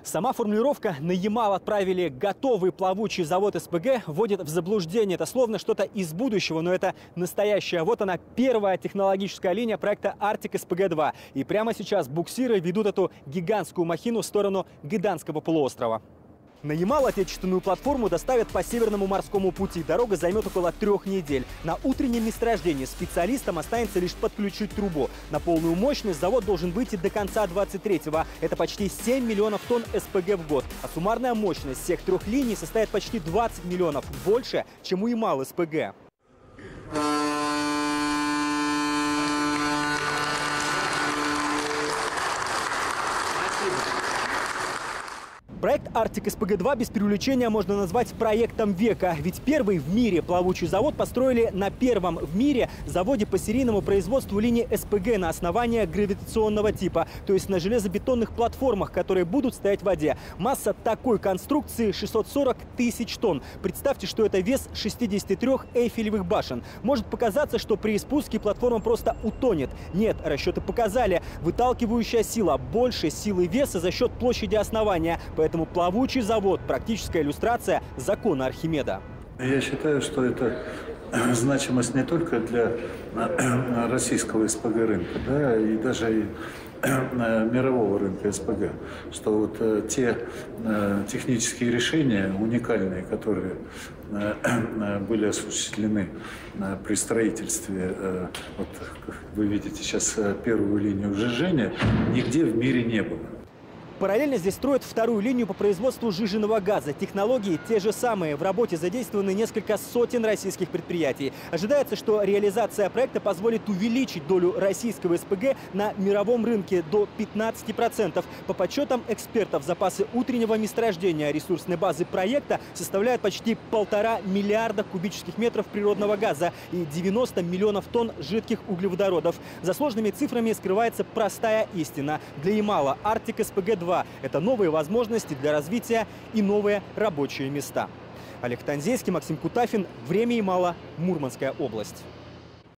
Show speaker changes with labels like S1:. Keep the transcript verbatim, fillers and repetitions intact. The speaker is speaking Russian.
S1: Сама формулировка «на Ямал отправили готовый плавучий завод СПГ» вводит в заблуждение. Это словно что-то из будущего, но это настоящее. Вот она, первая технологическая линия проекта Arctic эс пэ гэ два. И прямо сейчас буксиры ведут эту гигантскую махину в сторону Гыданского полуострова. На Ямал отечественную платформу доставят по Северному морскому пути. Дорога займет около трех недель. На утреннем месторождении специалистам останется лишь подключить трубу. На полную мощность завод должен выйти до конца двадцать третьего. Это почти семь миллионов тонн эс пэ гэ в год. А суммарная мощность всех трех линий составит почти двадцать миллионов. Больше, чем у Ямал эс пэ гэ. Проект Arctic эс пэ гэ два без преувеличения можно назвать проектом века. Ведь первый в мире плавучий завод построили на первом в мире заводе по серийному производству линии эс пэ гэ на основании гравитационного типа. То есть на железобетонных платформах, которые будут стоять в воде. Масса такой конструкции шестьсот сорок тысяч тонн. Представьте, что это вес шестидесяти трёх эйфелевых башен. Может показаться, что при спуске платформа просто утонет. Нет, расчеты показали. Выталкивающая сила больше силы веса за счет площади основания. Поэтому Поэтому плавучий завод – практическая иллюстрация закона Архимеда.
S2: Я считаю, что это значимость не только для российского эс пэ гэ рынка, да, и даже и мирового рынка эс пэ гэ, что вот те технические решения уникальные, которые были осуществлены при строительстве, вот вы видите сейчас первую линию сжижения, нигде в мире не было.
S1: Параллельно здесь строят вторую линию по производству сжиженного газа. Технологии те же самые. В работе задействованы несколько сотен российских предприятий. Ожидается, что реализация проекта позволит увеличить долю российского эс пэ гэ на мировом рынке до пятнадцати процентов. По подсчетам экспертов, запасы утреннего месторождения ресурсной базы проекта составляют почти полтора миллиарда кубических метров природного газа и девяносто миллионов тонн жидких углеводородов. За сложными цифрами скрывается простая истина. Для Ямала Arctic эс пэ гэ два – это новые возможности для развития и новые рабочие места. Олег Танзейский, Максим Кутафин. Время Ямала, Мурманская область.